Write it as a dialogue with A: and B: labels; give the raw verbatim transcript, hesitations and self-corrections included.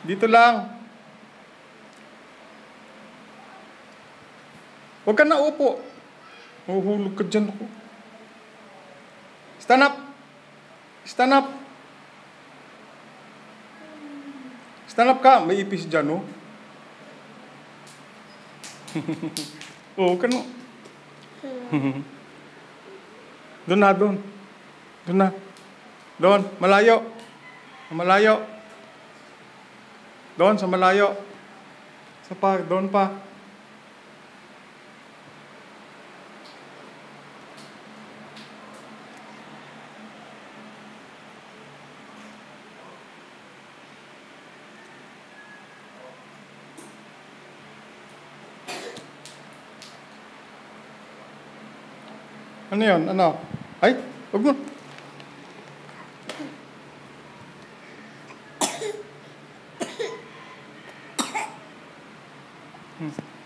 A: Dito lang. Huwag ka na upo. Mahuhulog ka dyan ako. Stand up. Stand up. Stand up ka. May ipis dyan, oh. Oo, ka no. Doon na, doon. Doon na. Doon, malayo. Malayo. Doon, sa malayo. Sa pa, doon pa. Ano yun? Ano? Ay, wag mo. Hmm.